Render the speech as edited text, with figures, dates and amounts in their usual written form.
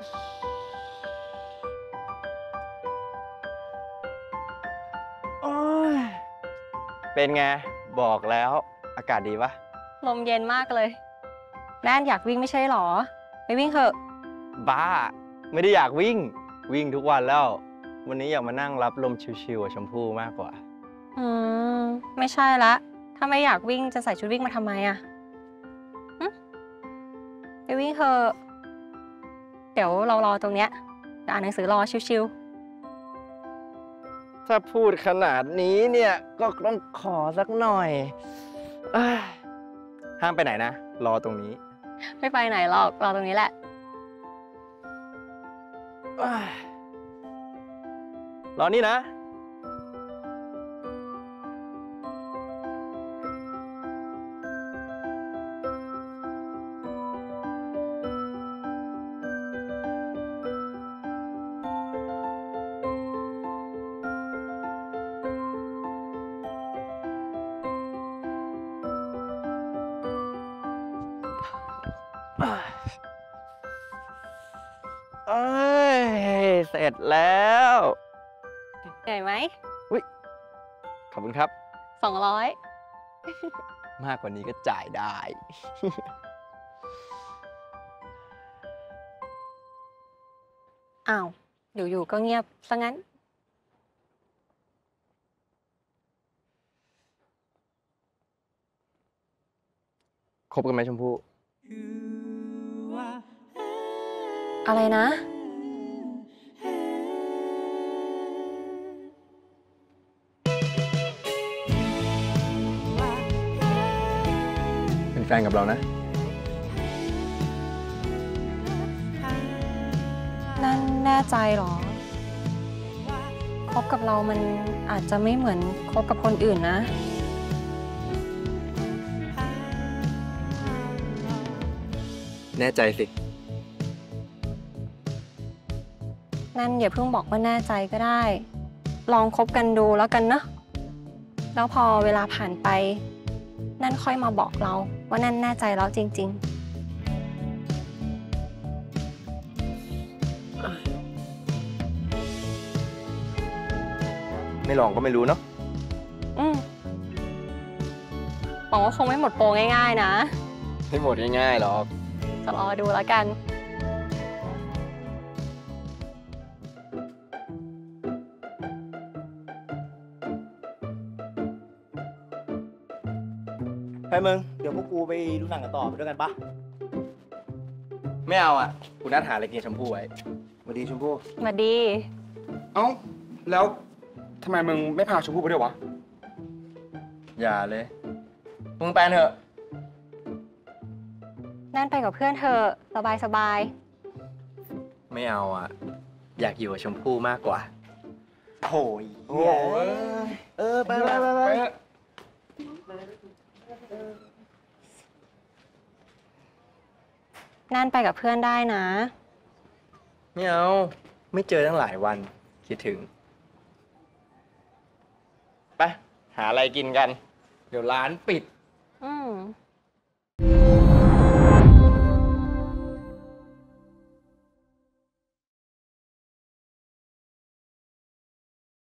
โอ้ยเป็นไงบอกแล้วอากาศดีปะลมเย็นมากเลยแน่นอยากวิ่งไม่ใช่หรอไปวิ่งเถอะบ้าไม่ได้อยากวิ่งทุกวันแล้ววันนี้อยากมานั่งรับลมชิวๆกับชมพู่มากกว่าอืมไม่ใช่ละถ้าไม่อยากวิ่งจะใส่ชุดวิ่งมาทำไมอะไปวิ่งเถอะเดี๋ยวเรารอตรงเนี้ยจะอ่านหนังสือรอชิวถ้าพูดขนาดนี้เนี่ยก็ต้องขอสักหน่อยเอ้ยห้ามไปไหนนะรอตรงนี้ๆไม่ไปไหนหรอกรอตรงนี้แหละรอนี่นะเอ้ยเสร็จแล้วเหนื่อยไหมอุ๊ยขอบคุณครับ 200 มากกว่านี้ก็จ่ายได้อ้าวอยู่ๆก็เงียบซะงั้นคบกันไหมชมพู่อะไรนะเป็นแฟนกับเรานะนั่นแน่ใจหรอคบกับเรามันอาจจะไม่เหมือนคบกับคนอื่นนะแน่ใจสินั่นอย่าเพิ่งบอกว่าแน่ใจก็ได้ ลองคบกันดูแล้วกันเนอะแล้วพอเวลาผ่านไปนั่นค่อยมาบอกเราว่านั่นแน่ใจแล้วจริงไม่ลองก็ไม่รู้เนาะหวังว่าคงไม่หมดโปรง่ายๆนะไม่หมดง่ายๆหรอกจะรอดูแล้วกันไปมึงเดี๋ยวพวกกูไปดูหนังกันต่อไปด้วยกันปะไม่เอาอ่ะกูนัดหาอะไรกินชมพู่ไว้สวัสดีชมพู่มาดีเอ้าแล้วทำไมมึงไม่พาชมพู่ไปด้วยวะอย่าเลยมึงไปเถอะนั่นไปกับเพื่อนเธอสบายไม่เอาอ่ะอยากอยู่กับชมพู่มากกว่าโอ้ยไปนั่นไปกับเพื่อนได้นะไม่เอาไม่เจอตั้งหลายวันคิดถึงไปหาอะไรกินกันเดี๋ยวร้านปิด